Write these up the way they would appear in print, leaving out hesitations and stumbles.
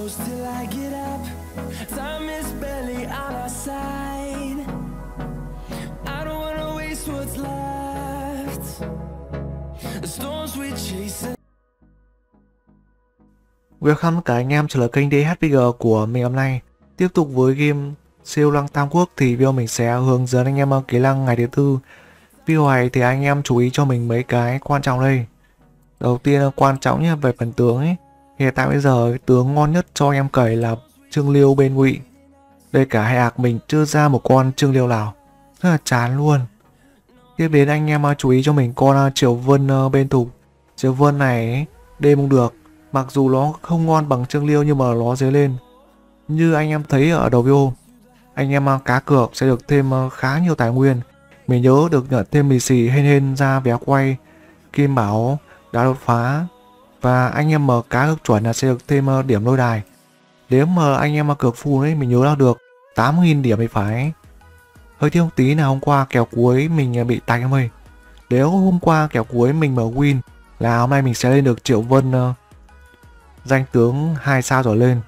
close till I get up. Time is barely on our side. I don't wanna waste what's left. The storms we chase. Welcome tất cả anh em trở lại kênh DHPG của mình hôm nay. Tiếp tục với game siêu lăng Tam Quốc thì video mình sẽ hướng dẫn anh em kế lăng ngày thứ tư. Video này thì anh em chú ý cho mình mấy cái quan trọng đây. Đầu tiên là quan trọng nhất về phần tướng ấy. Hiện tại bây giờ tướng ngon nhất cho anh em cày là Trương Liêu bên Ngụy. Đây cả hai ạc mình chưa ra một con Trương Liêu nào, rất là chán luôn. Tiếp đến anh em chú ý cho mình con Triệu Vân bên Thục. Triệu Vân này đêm cũng được, mặc dù nó không ngon bằng Trương Liêu nhưng mà nó dễ lên. Như anh em thấy ở đầu video, anh em cá cược sẽ được thêm khá nhiều tài nguyên. Mình nhớ được nhận thêm lì xì hên ra vé quay, kim bảo, đá đột phá. Và anh em mở cá cược chuẩn là sẽ được thêm điểm lôi đài. Nếu mà anh em cược full ấy, mình nhớ là được 8.000 điểm thì phải. Hơi thiếu một tí là hôm qua kèo cuối mình bị tạch em ơi. Nếu hôm qua kèo cuối mình mở win là hôm nay mình sẽ lên được Triệu Vân danh tướng 2 sao trở lên.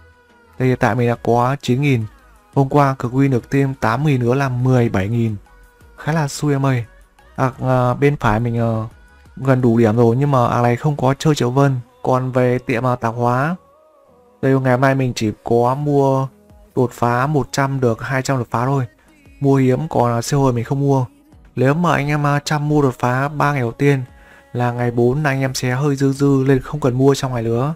Đây hiện tại mình đã có 9.000. Hôm qua cược win được thêm 8.000 nữa là 17.000. Khá là xui em ơi. Bên phải mình gần đủ điểm rồi nhưng mà này không có chơi Triệu Vân. Còn về tiệm tạp hóa, đây ngày hôm nay mình chỉ có mua đột phá 100 được 200 đột phá thôi. Mua hiếm, còn siêu hồi mình không mua. Nếu mà anh em chăm mua đột phá 3 ngày đầu tiên là ngày 4 anh em sẽ hơi dư lên, không cần mua trong ngày nữa.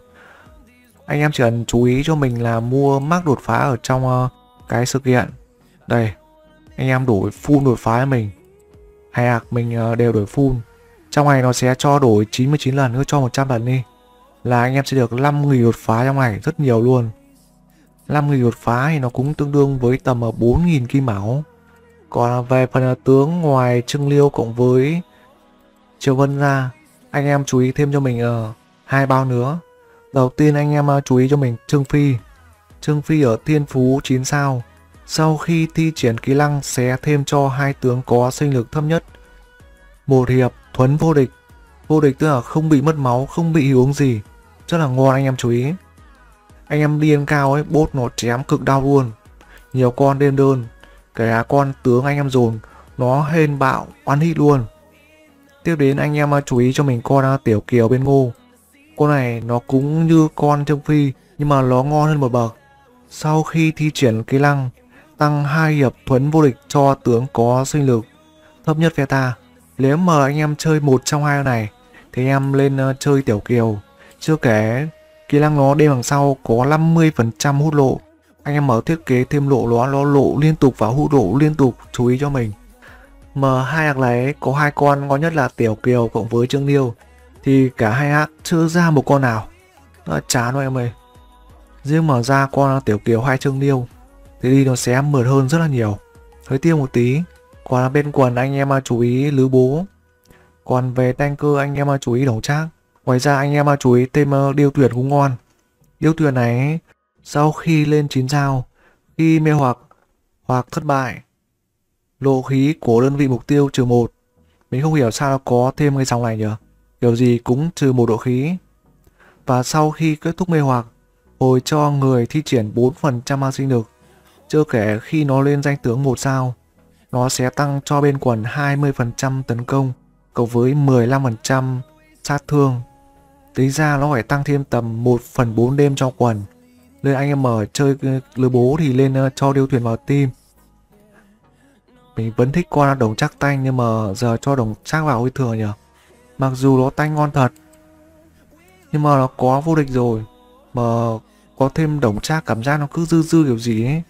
Anh em chỉ cần chú ý cho mình là mua mắc đột phá ở trong cái sự kiện. Đây, anh em đổi full đột phá cho mình. Hay là mình đều đổi full. Trong ngày nó sẽ cho đổi 99 lần, cứ cho 100 lần đi. Là anh em sẽ được 5.000 đột phá trong ngày, rất nhiều luôn. 5.000 đột phá thì nó cũng tương đương với tầm 4.000 kim máu. Còn về phần tướng ngoài Trương Liêu cộng với Triệu Vân ra, anh em chú ý thêm cho mình hai bao nữa. Đầu tiên anh em chú ý cho mình Trương Phi. Trương Phi ở Thiên Phú 9 sao. Sau khi thi triển kỹ năng sẽ thêm cho hai tướng có sinh lực thấp nhất một hiệp thuấn vô địch. Vô địch tức là không bị mất máu, không bị hiệu ứng gì. Rất là ngon anh em chú ý. Anh em điên cao ấy, bốt nó chém cực đau luôn. Nhiều con đêm đơn. Kể con tướng anh em dồn, nó hên bạo, oan hit luôn. Tiếp đến anh em chú ý cho mình con Tiểu Kiều bên Ngô. Con này nó cũng như con Trương Phi nhưng mà nó ngon hơn một bậc. Sau khi thi triển kỹ năng tăng 2 hiệp thuấn vô địch cho tướng có sinh lực thấp nhất beta. Nếu mà anh em chơi một trong hai này thì anh em lên chơi Tiểu Kiều. Chưa kể kỹ năng nó đêm đằng sau có 50% hút lộ. Anh em mở thiết kế thêm lộ nó lộ liên tục và hút lộ liên tục, chú ý cho mình. Mà hai hạc này có hai con ngon nhất là Tiểu Kiều cộng với Trương Liêu. Thì cả hai hạc chưa ra một con nào. Nó chán rồi em ơi. Riêng mở ra con Tiểu Kiều hay Trương Liêu thì đi nó sẽ mượt hơn rất là nhiều. Hơi tiêu một tí. Còn bên quần anh em chú ý Lữ Bố. Còn về tanker anh em chú ý Đổng Trác. Ngoài ra anh em chú ý thêm Điêu Tuyển cũng ngon. Điêu Tuyển này sau khi lên 9 sao, khi mê hoặc thất bại, lộ khí của đơn vị mục tiêu trừ 1. Mình không hiểu sao nó có thêm cái dòng này nhỉ. Kiểu gì cũng trừ 1 độ khí. Và sau khi kết thúc mê hoặc, hồi cho người thi triển 4% sinh lực. Chưa kể khi nó lên danh tướng 1 sao, nó sẽ tăng cho bên quần 20% tấn công cộng với 15% sát thương. Tính ra nó phải tăng thêm tầm 1/4 đêm cho quần. Nên anh em mở chơi Lữ Bố thì lên cho Điêu Tuyển vào team. Mình vẫn thích con Đổng Trác tanh nhưng mà giờ cho Đổng Trác vào hơi thừa nhỉ. Mặc dù nó tanh ngon thật nhưng mà nó có vô địch rồi. Mà có thêm Đổng Trác cảm giác nó cứ dư kiểu gì ấy.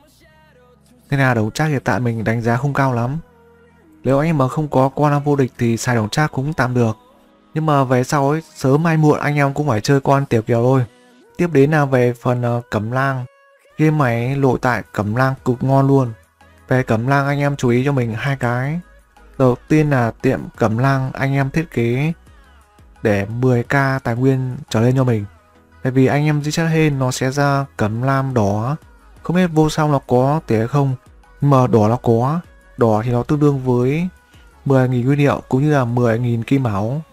Nên là Đổng Trác hiện tại mình đánh giá không cao lắm. Nếu anh em mà không có con vô địch thì xài Đổng Trác cũng tạm được. Nhưng mà về sau ấy, sớm hay muộn anh em cũng phải chơi con Tiểu Kiều thôi. Tiếp đến là về phần Cẩm Lang. Game này lội tại Cẩm Lang cực ngon luôn. Về Cẩm Lang anh em chú ý cho mình hai cái. Đầu tiên là tiệm Cẩm Lang anh em thiết kế để 10k tài nguyên trở lên cho mình. Tại vì anh em di chất hên nó sẽ ra Cẩm Lang đỏ. Không biết vô song nó có tỷ hay không, nhưng mà đỏ nó có. Đỏ thì nó tương đương với 10.000 nguyên liệu cũng như là 10.000 kim máu.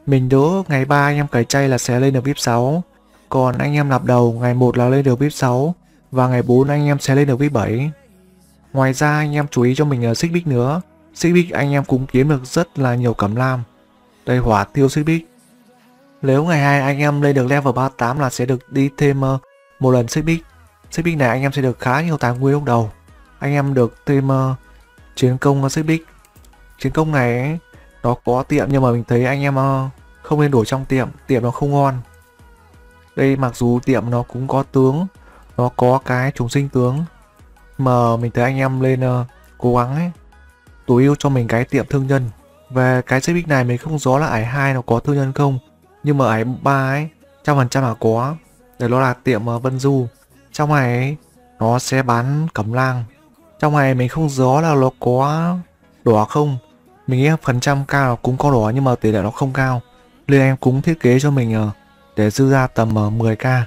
Mình đỡ ngày 3 anh em cày chay là sẽ lên được VIP 6. Còn anh em nạp đầu ngày 1 là lên được VIP 6. Và ngày 4 anh em sẽ lên được VIP 7. Ngoài ra anh em chú ý cho mình xích bích nữa. Xích bích anh em cũng kiếm được rất là nhiều cẩm lam. Đây hỏa tiêu xích bích. Nếu ngày 2 anh em lên được level 38 là sẽ được đi thêm một lần xích bích. Xích bích này anh em sẽ được khá nhiều tài nguyên lúc đầu. Anh em được thêm chiến công xích bích. Chiến công này ấy, nó có tiệm nhưng mà mình thấy anh em không nên đổi trong tiệm. Tiệm nó không ngon. Đây mặc dù tiệm nó cũng có tướng, nó có cái chúng sinh tướng, mà mình thấy anh em lên cố gắng ấy, tối ưu cho mình cái tiệm thương nhân. Về cái xích bích này mình không rõ là ải 2 nó có thương nhân không, nhưng mà ải 3 ấy 100% là có. Để nó là tiệm Vân Du. Trong này ấy, nó sẽ bán cẩm lang. Trong này mình không rõ là nó có đỏ không. Mình nghĩ phần trăm cao cũng có đỏ nhưng mà tỷ lệ nó không cao. Nên em cũng thiết kế cho mình để dư ra tầm 10k.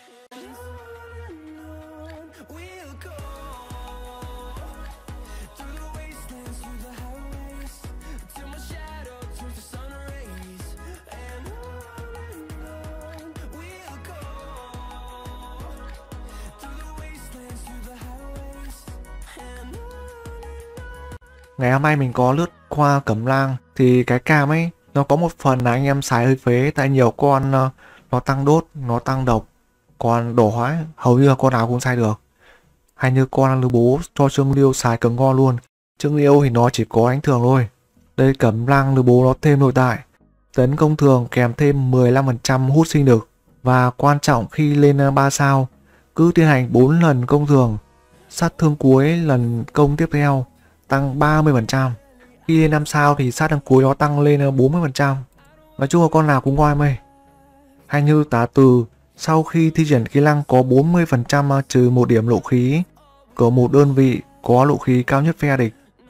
Ngày hôm nay mình có lướt qua cẩm lang thì cái cam ấy nó có một phần là anh em xài hơi phế, tại nhiều con nó tăng đốt, nó tăng độc. Còn đổ hóa hầu như là con nào cũng xài được. Hay như con lư bố cho Trương Liêu xài cực ngon luôn. Trương Liêu thì nó chỉ có đánh thường thôi. Đây cẩm lang lư bố nó thêm nội tại. Tấn công thường kèm thêm 15% hút sinh lực. Và quan trọng khi lên 3 sao, cứ tiến hành 4 lần công thường. Sát thương cuối lần công tiếp theo tăng 30%. Khi lên 5 sao thì sát thương cuối nó tăng lên 40%. Nói chung là con nào cũng ngon mày. Hay như tá từ, sau khi thi triển kỹ năng có 40% trừ 1 điểm lộ khí của một đơn vị có lộ khí cao nhất phe địch.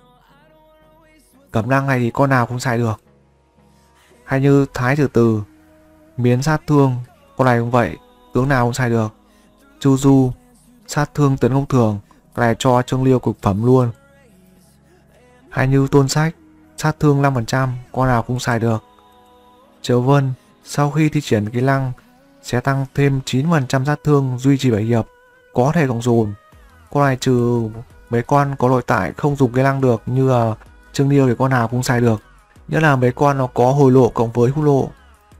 Cẩm năng này thì con nào cũng xài được. Hay như thái tử từ, miến sát thương, con này cũng vậy, tướng nào cũng xài được. Chu du, sát thương tấn công thường, con này cho Trương Liêu cực phẩm luôn. Hay như tôn sách, sát thương 5%, con nào cũng xài được. Triệu Vân, sau khi thi triển kỹ năng sẽ tăng thêm 9% sát thương duy trì 7 hiệp, có thể cộng dồn. Con này trừ mấy con có nội tại không dùng kỹ năng được như là Trương Liêu thì con nào cũng xài được. Nhất là mấy con nó có hồi lộ cộng với hút lộ.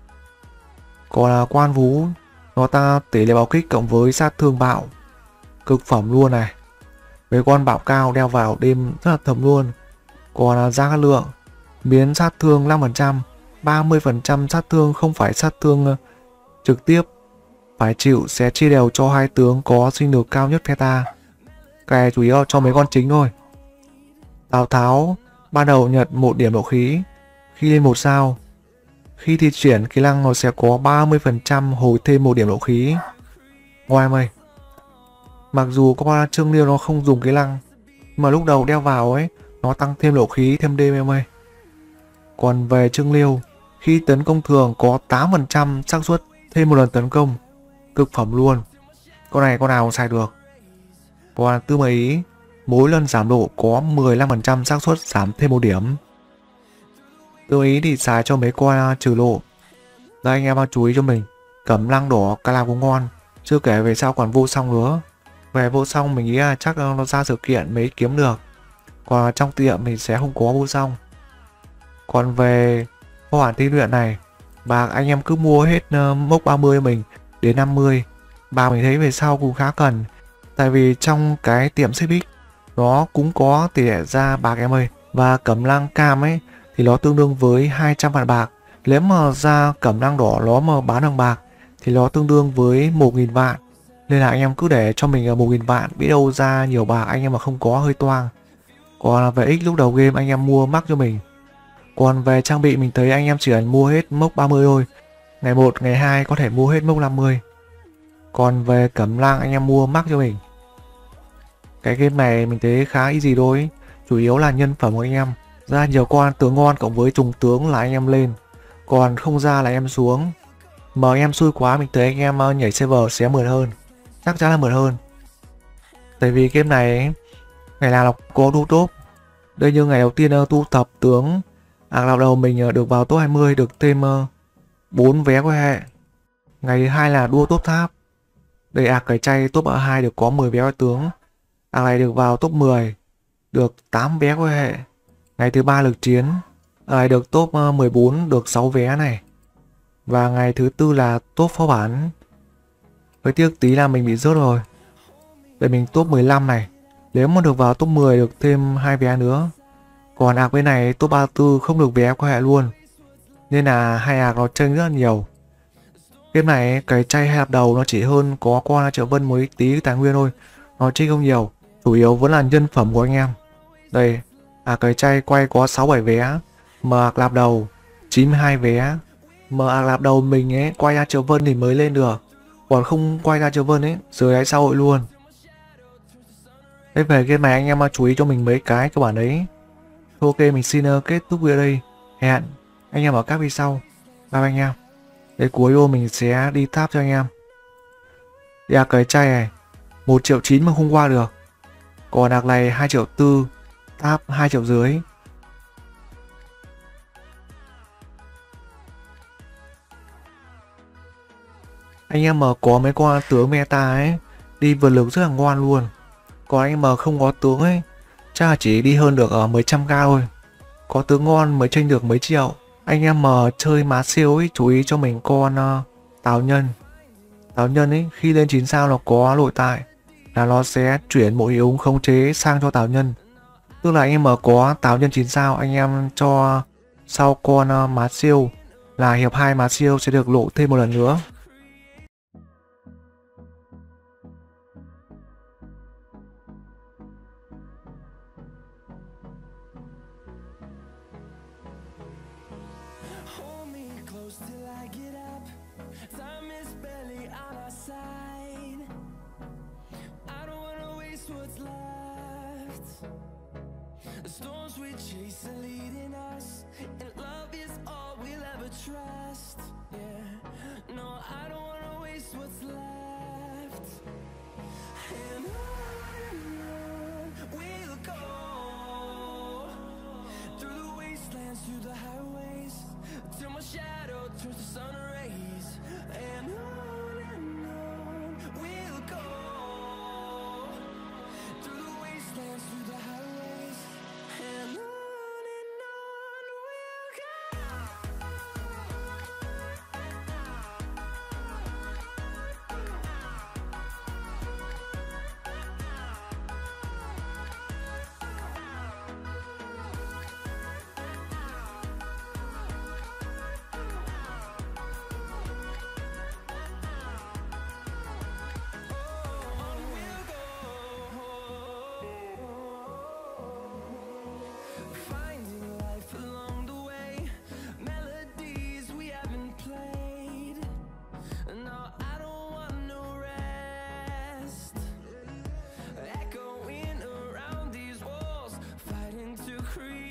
Còn là quan vũ, nó ta tỷ lệ báo kích cộng với sát thương bạo, cực phẩm luôn này. Mấy con bạo cao đeo vào đêm rất là thầm luôn. Còn là Giang Lượng, biến sát thương 5%, 30% sát thương không phải sát thương trực tiếp, phải chịu sẽ chia đều cho hai tướng có sinh lực cao nhất phe ta. Cái này chủ yếu cho mấy con chính thôi. Tào Tháo, ban đầu nhận 1 điểm độ khí, khi lên 1 sao, khi thi triển kỹ năng nó sẽ có 30% hồi thêm 1 điểm độ khí. Ngoài mày, mặc dù con Trương Liêu nó không dùng kỹ năng, mà lúc đầu đeo vào ấy nó tăng thêm độ khí thêm đêm em ơi. Còn về Trương Liêu, khi tấn công thường có 8% xác suất thêm một lần tấn công, cực phẩm luôn. Con này con nào xài được. Còn Tư Mã Ý, mỗi lần giảm độ có 15% xác suất giảm thêm 1 điểm. Tư Mã Ý thì xài cho mấy con trừ lộ. Đây anh em chú ý cho mình, cẩm lăng đỏ cái nào cũng ngon. Chưa kể về sau còn vô song nữa. Về vô song mình nghĩ là chắc nó ra sự kiện mới kiếm được. Còn trong tiệm mình sẽ không có vô song. Còn về khoản thi luyện này, và anh em cứ mua hết mốc 30 mình đến 50. Và mình thấy về sau cũng khá cần. Tại vì trong cái tiệm xích bích nó cũng có tỷ lệ ra bạc em ơi. Và cẩm lăng cam ấy thì nó tương đương với 200 vạn bạc. Nếu mà ra cẩm lăng đỏ nó mà bán bằng bạc thì nó tương đương với 1.000 vạn. Nên là anh em cứ để cho mình 1.000 vạn, biết đâu ra nhiều bạc anh em mà không có hơi toang. Còn về X lúc đầu game anh em mua mắc cho mình. Còn về trang bị mình thấy anh em chỉ cần mua hết mốc 30 thôi. Ngày 1, ngày 2 có thể mua hết mốc 50. Còn về cẩm lang anh em mua mắc cho mình. Cái game này mình thấy khá easy thôi. Chủ yếu là nhân phẩm của anh em. Ra nhiều con tướng ngon cộng với trùng tướng là anh em lên. Còn không ra là em xuống. Mà anh em xui quá mình thấy anh em nhảy server sẽ mượt hơn. Chắc chắn là mượt hơn. Tại vì game này ngày nào có đu top. Đây như ngày đầu tiên tu tập tướng. Đầu mình được vào top 20 được thêm 4 vé quay hệ. Ngày thứ 2 là đua top tháp. Đây ạc cải chay top 2 được có 10 vé quay tướng. Ạc này được vào top 10 được 8 vé quay hệ. Ngày thứ 3 lực chiến. Ạc này được top 14 được 6 vé này. Và ngày thứ 4 là top phó bản. Hơi tiếc tí là mình bị rớt rồi. Để mình top 15 này. Nếu mà được vào top 10 được thêm 2 vé nữa. Còn ạc bên này top 34 không được vé quay hệ luôn. Nên là hai ạc nó chênh rất là nhiều. Game này cày chay hay đạp đầu nó chỉ hơn có con Triệu Vân mới tí tài nguyên thôi. Nó chênh không nhiều. Chủ yếu vẫn là nhân phẩm của anh em. Đây, cày chay quay có 6-7 vé. Mà ạc đạp đầu 92 vé. Mà ạc đạp đầu mình ấy quay ra Triệu Vân thì mới lên được. Còn không quay ra Triệu Vân ấy, rời đáy xã hội luôn. Thế về game này anh em chú ý cho mình mấy cái cơ bản đấy. Ok, mình xin kết thúc video đây. Hẹn anh em ở các video sau. Bye anh em. Để cuối video mình sẽ đi tháp cho anh em. Đi ạc cày chay này 1,9 triệu mà không qua được. Còn ạc này 2,4 triệu, tháp 2 triệu dưới. Anh em mà có mấy con tướng meta ấy đi vượt lực rất là ngoan luôn. Còn anh em mà không có tướng ấy chắc là chỉ đi hơn được ở mấy trăm k thôi. Có tướng ngon mới tranh được mấy triệu. Anh em mà chơi má siêu ấy chú ý cho mình con Tào Nhân. Tào Nhân ấy khi lên 9 sao nó có nội tại là nó sẽ chuyển bộ hiệu ứng khống chế sang cho Tào Nhân. Tức là anh em mà có Tào Nhân 9 sao anh em cho sau con má siêu là hiệp 2 má siêu sẽ được lộ thêm một lần nữa. Hold me close till I get up. Time is barely on our side. I don't wanna waste what's left. The storms we chase are leading us, and love is all we'll ever trust. Yeah, no, I don't wanna waste what's left. And on we'll go, through the wastelands, through the highways, till my shadow turns to sun rays. And on we'll go, through the wastelands, through the highways. And on we'll go. Finding life along the way, melodies we haven't played. No, I don't want no rest. Echoing around these walls, fighting to create